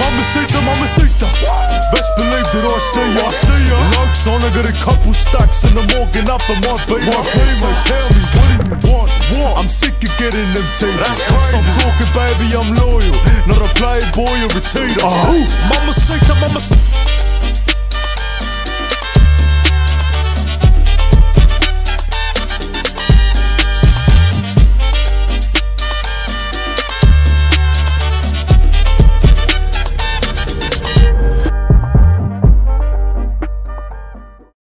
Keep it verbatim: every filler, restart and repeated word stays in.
Mamacita, mamacita. Best believe that I see ya, I see ya. Lugs on, I got a couple stacks in the morgan up in my beamer. So tell me, what do you want? What? I'm sick of getting them teasers. That's crazy. Stop talking, baby, I'm loyal. Not a playboy or a cheater. Oh. Mamacita, mamacita.